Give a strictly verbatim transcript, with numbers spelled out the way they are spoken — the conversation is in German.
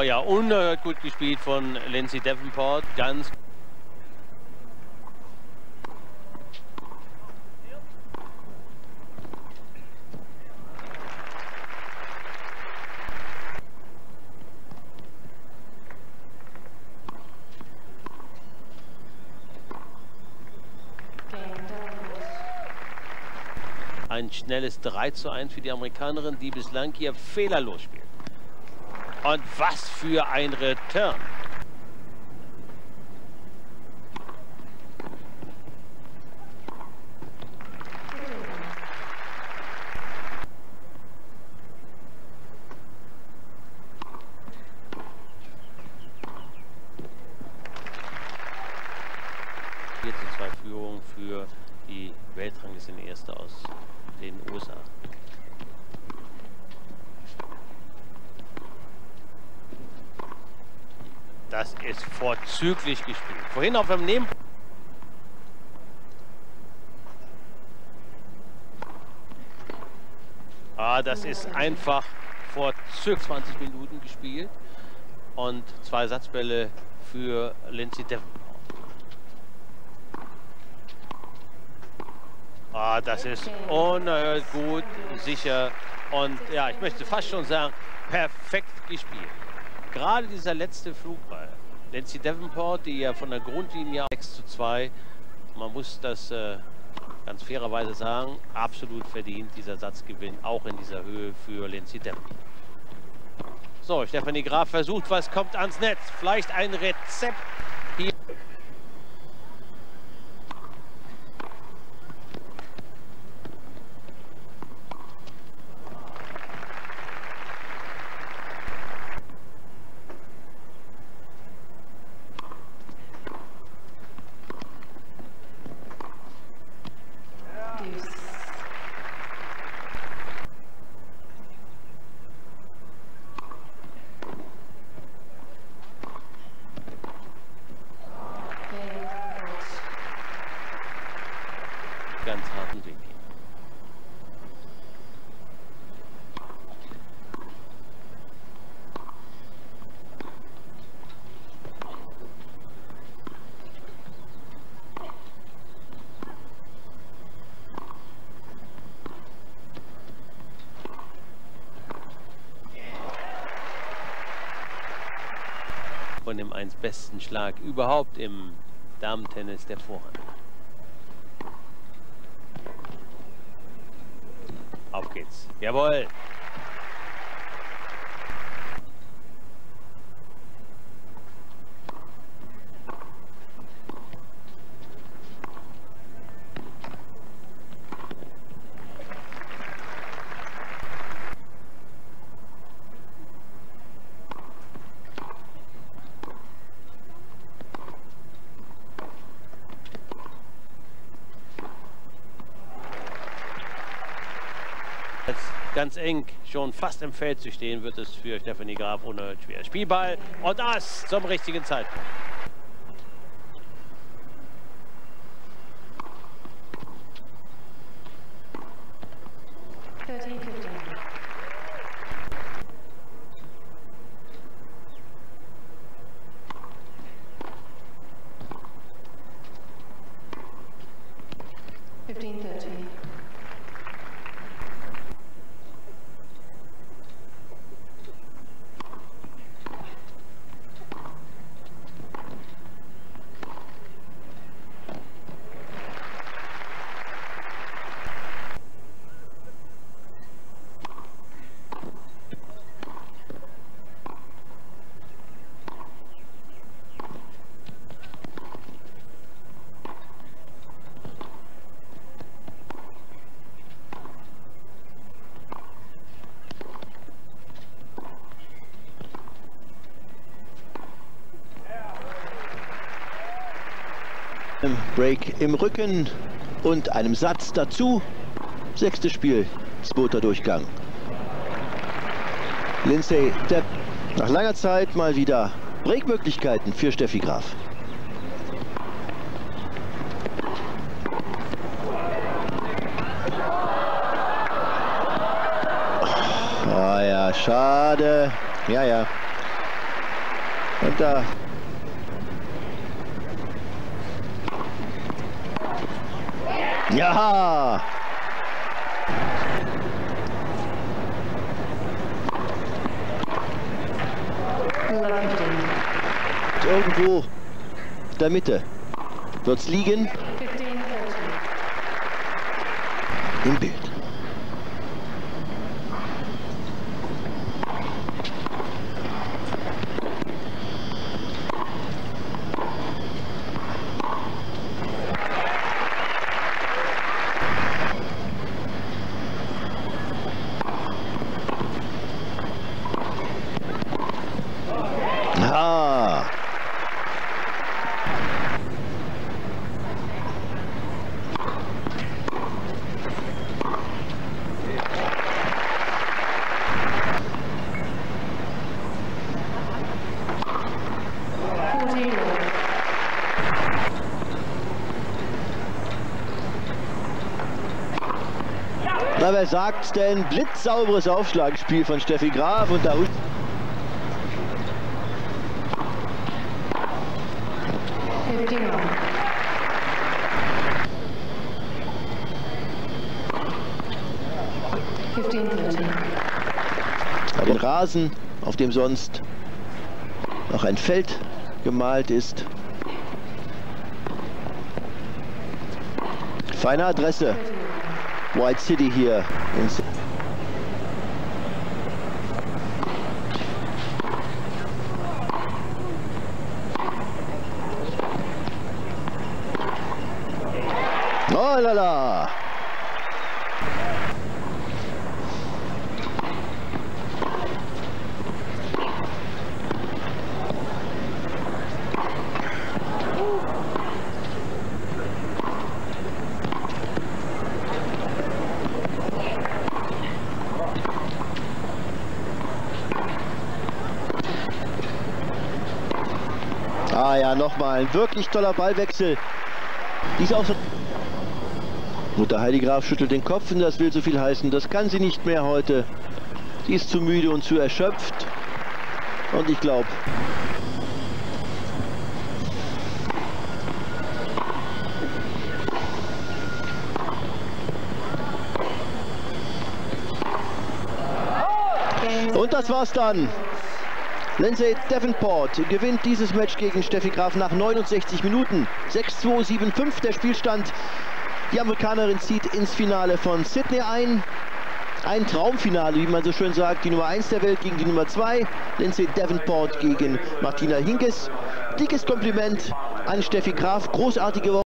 ja, unerhört gut gespielt von Lindsay Davenport. Ganz ein schnelles drei zu eins für die Amerikanerin, die bislang hier fehlerlos spielt. Und was für ein Return. vier zu zwei Führung für die Weltranglistenerste aus den U S A. Das ist vorzüglich gespielt. Vorhin auf dem Neben... Ah, das ist einfach vorzüglich zwanzig Minuten gespielt. Und zwei Satzbälle für Lindsay Davenport. Ah, das ist unerhört gut, sicher und ja, ich möchte fast schon sagen, perfekt gespielt. Gerade dieser letzte Flugball. Lindsay Davenport, die ja von der Grundlinie sechs zu zwei, man muss das äh, ganz fairerweise sagen, absolut verdient, dieser Satzgewinn, auch in dieser Höhe für Lindsay Davenport. So, Stefanie Graf versucht, was kommt ans Netz. Vielleicht ein Rezept hier. Ganz harten Weg. Von dem eins besten Schlag überhaupt im Damentennis der Vorhand. Auf geht's. Jawohl. Jetzt ganz eng, schon fast im Feld zu stehen, wird es für Stefanie Graf unerhört schwer. Spielball und das zum richtigen Zeitpunkt. fifteen thirty. Break im Rücken und einem Satz dazu. Sechstes Spiel, zweiter Durchgang. Lindsay Depp, nach langer Zeit mal wieder Breakmöglichkeiten für Steffi Graf. Ah ja, schade. Ja, ja. Und da. Ja! Irgendwo in der Mitte wird es liegen. Im Bild. Ah. Na, wer sagt's denn? Blitzsauberes Aufschlagspiel von Steffi Graf und da den Rasen, auf dem sonst noch ein Feld gemalt ist. Feine Adresse. White City hier. Oh la la. Ah ja, nochmal ein wirklich toller Ballwechsel. Die ist auch so. Mutter Heidi Graf schüttelt den Kopf und das will so viel heißen. Das kann sie nicht mehr heute. Sie ist zu müde und zu erschöpft. Und ich glaube. Und das war's dann. Lindsay Davenport gewinnt dieses Match gegen Steffi Graf nach neunundsechzig Minuten. sechs zwei, sieben fünf der Spielstand. Die Amerikanerin zieht ins Finale von Sydney ein. Ein Traumfinale, wie man so schön sagt. Die Nummer eins der Welt gegen die Nummer zwei. Lindsay Davenport gegen Martina Hingis. Dickes Kompliment an Steffi Graf. Großartige Woche.